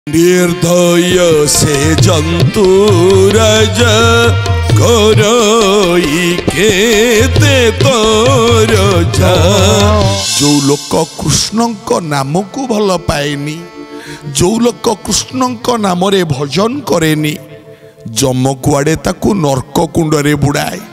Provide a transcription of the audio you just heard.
निर्दय से जंतु राज केते तोर जा। जो लोक कृष्ण नाम को भल पाएनी, जो लोक कृष्ण नाम रे भजन करेनी, जम कुआड़े ताकू नर्क कुंड रे बुड़ाए।